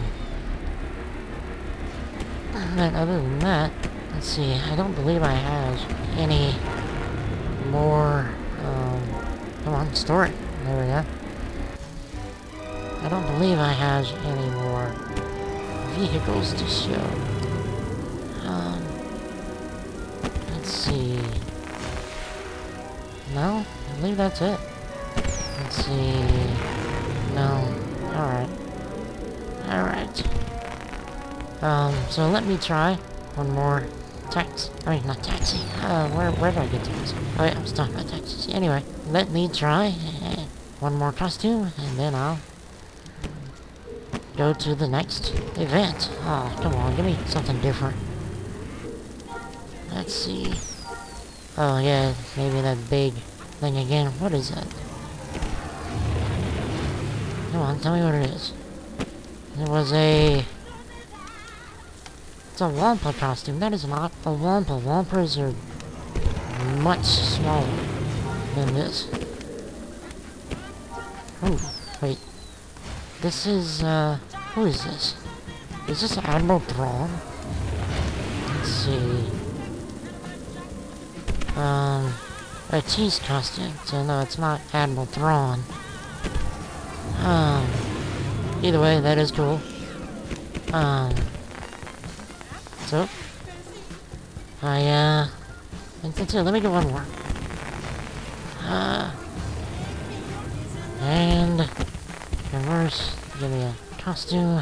and other than that, let's see, I don't believe I have any more, um, come on, store it. There we go. I don't believe I have any more vehicles to show. Um, let's see. No, I believe that's it. Let's see. No. Alright. Alright. Um, so let me try one more taxi. I mean, not taxi. Uh, where, where did I get taxi? Oh yeah, I was talking about taxis. Anyway, let me try uh, one more costume, and then I'll go to the next event. Oh, come on, give me something different. Let's see. Oh yeah, maybe that big thing again. What is that? Come on, tell me what it is. It was a... It's a Wampa costume. That is not a Wampa. Wampas are much smaller than this. Oh, wait. This is, uh... who is this? Is this Admiral Thrawn? Let's see... Um... A cheese costume. So no, it's not Admiral Thrawn. Um... Either way, that is cool. Um... So... I, uh... I think that's it. Let me get one more. Uh... And... Reverse. Give me a costume.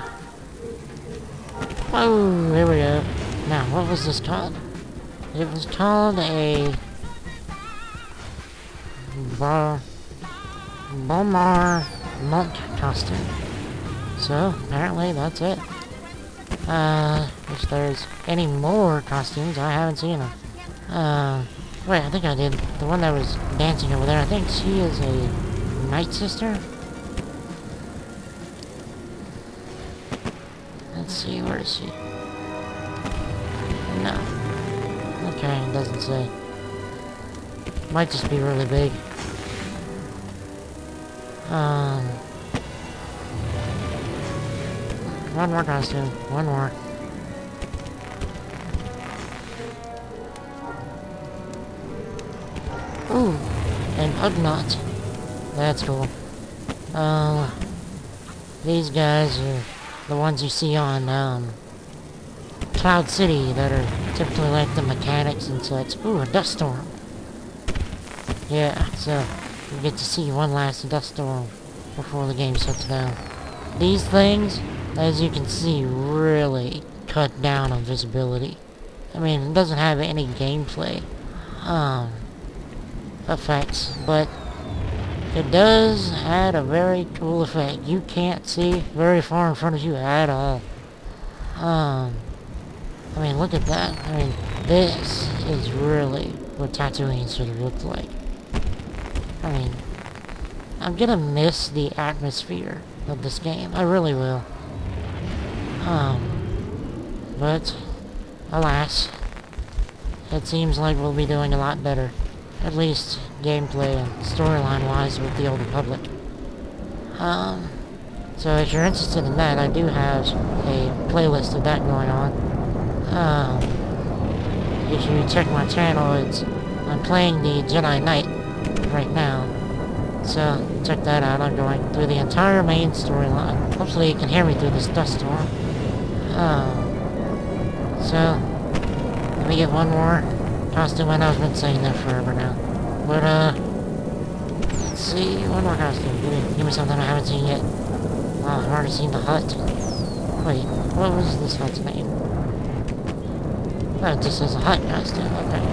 Oh, here we go. Now, what was this called? It was called a... Bar... Balmar monk costume. So, apparently that's it. Uh, if there's any more costumes, I haven't seen them. Uh, wait, I think I did. The one that was dancing over there, I think she is a Night Sister? Let's see, where is she? No. Okay, it doesn't say. Might just be really big. Um... One more costume. One more. Ooh! An Ugnaught. That's cool. Uh... These guys are the ones you see on, um... Cloud City that are typically like the mechanics and such. Ooh, a dust storm. Yeah, so you get to see one last dust storm before the game shuts down. These things, as you can see, really cut down on visibility. I mean, it doesn't have any gameplay um, effects, but it does add a very cool effect. You can't see very far in front of you at all. Um, I mean, look at that. I mean, this is really what Tatooine should have looked like. I mean, I'm gonna miss the atmosphere of this game. I really will. Um, but, alas, it seems like we'll be doing a lot better. At least gameplay and storyline wise with the Old Republic. Um, so if you're interested in that, I do have a playlist of that going on. Um, if you check my channel, it's I'm playing the Jedi Knight right now. So check that out. I'm going through the entire main storyline. Hopefully you can hear me through this dust storm. Um, so let me get one more costume. I know I've been saying that forever now. But, uh, let's see, one more costume. Give me, give me something I haven't seen yet. Oh, I've already seen the hut. Wait, what was this hut's name? Oh, it just says a hut costume, okay.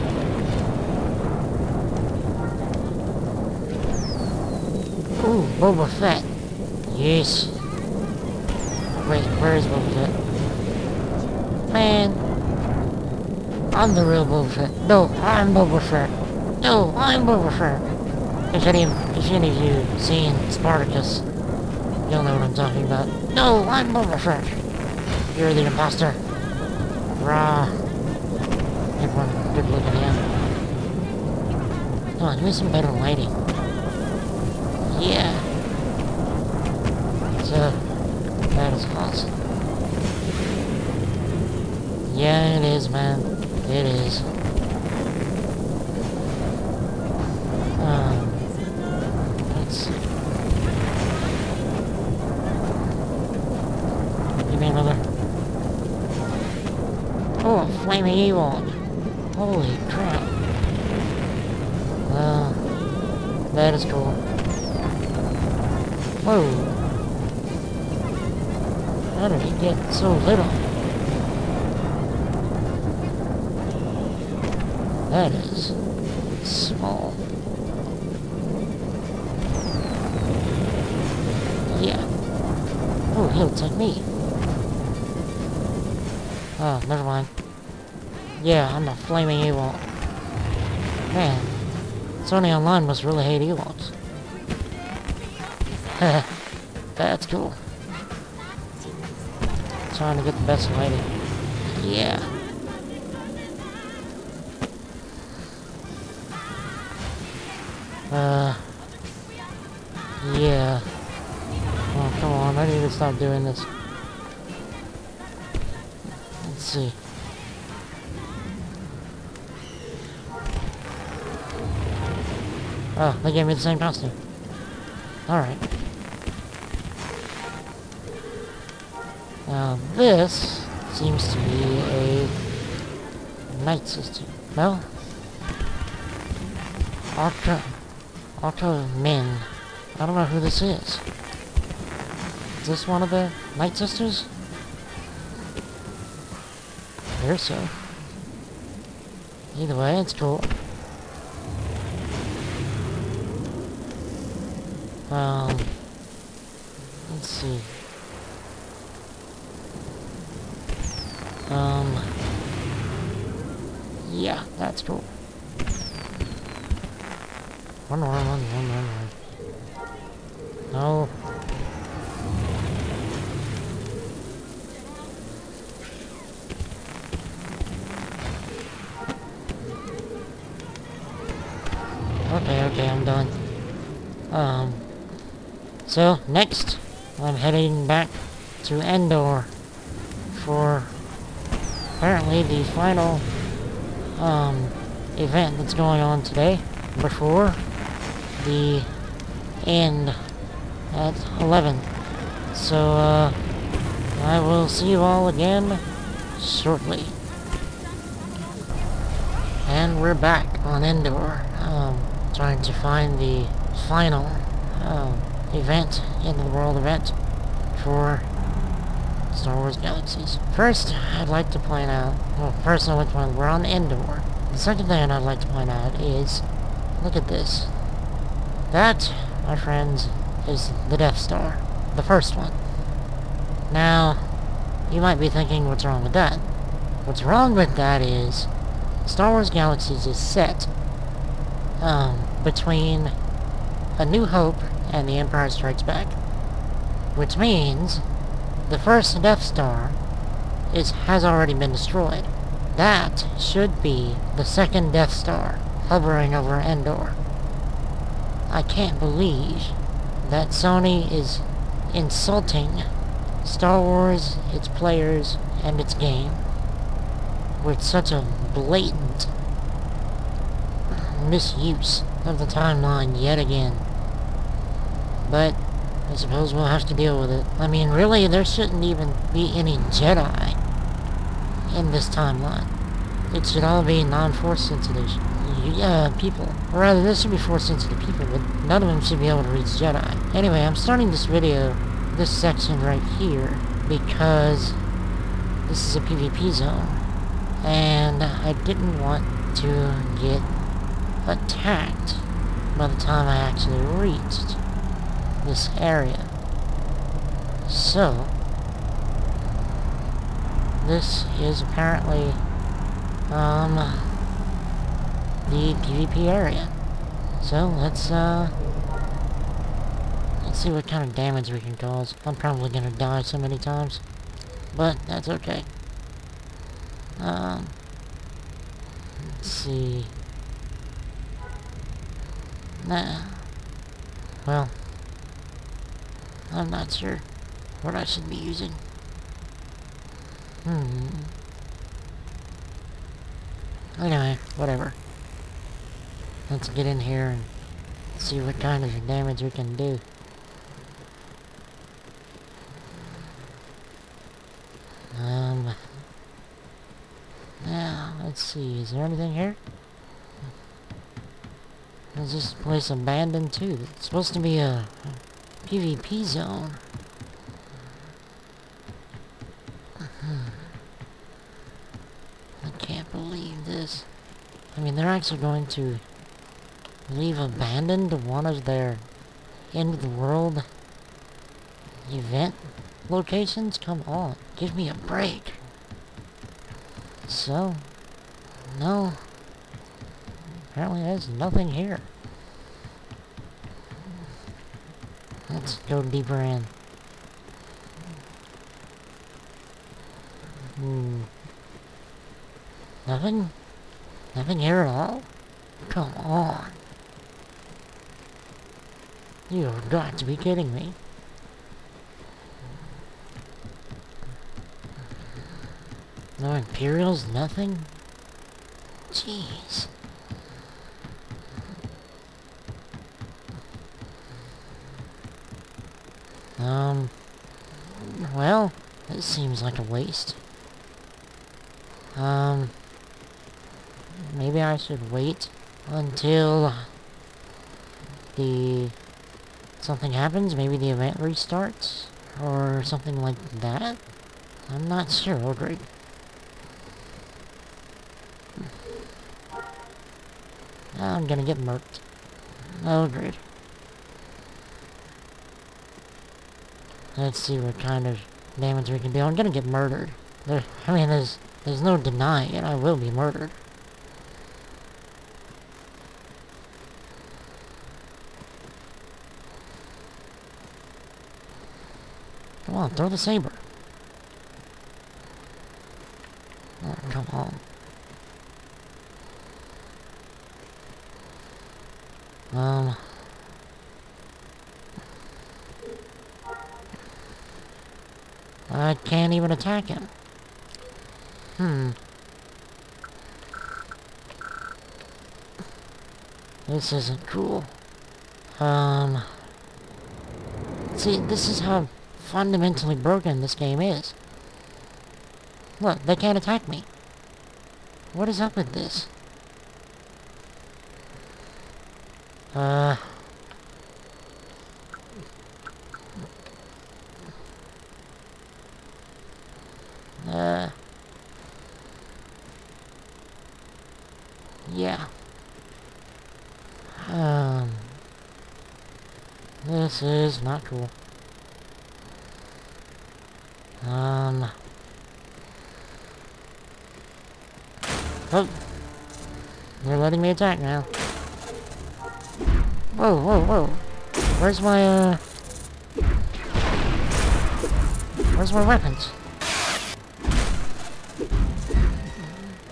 Ooh, Boba Fett. Yes. Wait, where is Boba Fett? Man. I'm the real Boba Fett. No, I'm Boba Fett. No, I'm Boba Fett. If any, if any of you seen Spartacus, you'll know what I'm talking about. No, I'm Boba Fett. You're the imposter. Rah. Everyone, good looking at. Come on, give me some better lighting. Yeah. So, that is awesome. Yeah, it is, man. It is. Um, let's see. Give me another. Oh, a flaming Ewok. Holy crap. Uh, that is cool. Whoa. How did he get so little? That is small. Yeah. Oh, he'll take me. Oh, never mind. Yeah, I'm a flaming Ewok. Man, Sony Online must really hate Ewoks. That's cool. Trying to get the best lighting. Yeah. Uh. Yeah. Oh, come on, I need to stop doing this. Let's see. Oh, they gave me the same costume. Alright. Now, this seems to be a Night Sister. No? Octo... Octo Min. I don't know who this is. Is this one of the Night Sisters? I hear so. Either way, it's cool. Um, let's see. Um, yeah, that's cool. One more, one more, one more, one more. No. Okay, okay, I'm done. Um, so, next, I'm heading back to Endor for apparently the final, um, event that's going on today before the end at eleven. So, uh, I will see you all again shortly. And we're back on Endor, um, trying to find the final, um, event in the world event for Star Wars Galaxies. First, I'd like to point out, well, first I'd like to point out, we're on Endor. The second thing I'd like to point out is, look at this. That, my friends, is the Death Star. The first one. Now, you might be thinking, what's wrong with that? What's wrong with that is, Star Wars Galaxies is set, um, between A New Hope and The Empire Strikes Back. Which means, the first Death Star is has already been destroyed. That should be the second Death Star hovering over Endor. I can't believe that Sony is insulting Star Wars, its players, and its game with such a blatant misuse of the timeline yet again. But I suppose we'll have to deal with it. I mean, really, there shouldn't even be any Jedi in this timeline. It should all be non-force sensitive uh, people. Or rather, this should be force sensitive people, but none of them should be able to reach Jedi. Anyway, I'm starting this video, this section right here, because this is a PvP zone, and I didn't want to get attacked by the time I actually reached this area. So, this is apparently um, the PvP area. So let's uh, let's see what kind of damage we can cause. I'm probably gonna die so many times, but that's okay. Um, let's see. Nah. Well, I'm not sure what I should be using. Hmm. Anyway, whatever. Let's get in here and see what kind of damage we can do. Um. Now, let's see. Is there anything here? Is this place abandoned too? It's supposed to be a, a PvP zone. I can't believe this. I mean, they're actually going to leave abandoned one of their end of the world event locations? Come on, give me a break. So, no. Apparently there's nothing here. Let's go deeper in. Hmm. Nothing? Nothing here at all? Come on. You have got to be kidding me. No Imperials? Nothing? Jeez. Um, well, this seems like a waste. Um, maybe I should wait until the something happens, maybe the event restarts, or something like that. I'm not sure. Oh, great. I'm gonna get murked. Oh, great. Let's see what kind of damage we can do. I'm gonna get murdered. There, I mean, there's there's no denying it. I will be murdered. Come on, throw the saber. Oh, come on. Um... I can't even attack him. Hmm. This isn't cool. Um... See, this is how fundamentally broken this game is. Look, they can't attack me. What is up with this? Uh... Uh... Yeah. Um... This is not cool. Um... Oh! They're letting me attack now. Whoa, whoa, whoa! Where's my, uh... Where's my weapons?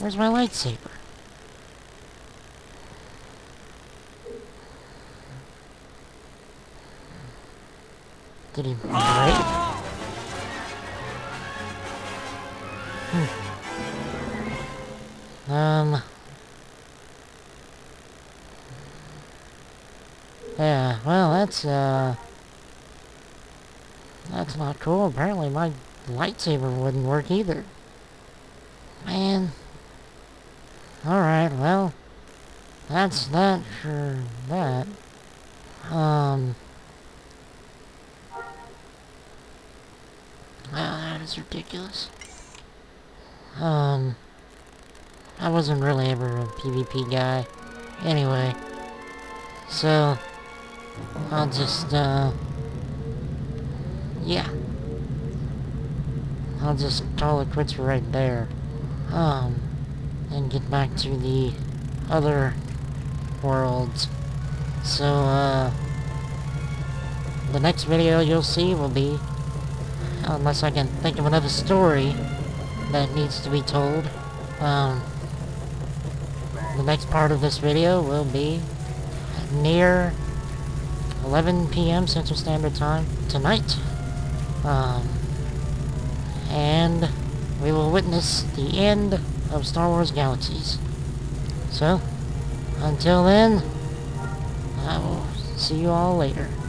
Where's my lightsaber? Did he break? Hmm. Um... Yeah, well, that's, uh... that's not cool. Apparently my lightsaber wouldn't work either. Man. Alright, well... That's that for that. Um... Wow, that is ridiculous. Um... I wasn't really ever a PvP guy. Anyway. So... I'll just, uh... yeah. I'll just call it quits right there. Um... And get back to the other worlds. So, uh... the next video you'll see will be... unless I can think of another story that needs to be told. Um... The next part of this video will be near eleven p m Central Standard Time tonight. Um, and we will witness the end of Star Wars Galaxies. So, until then, I will see you all later.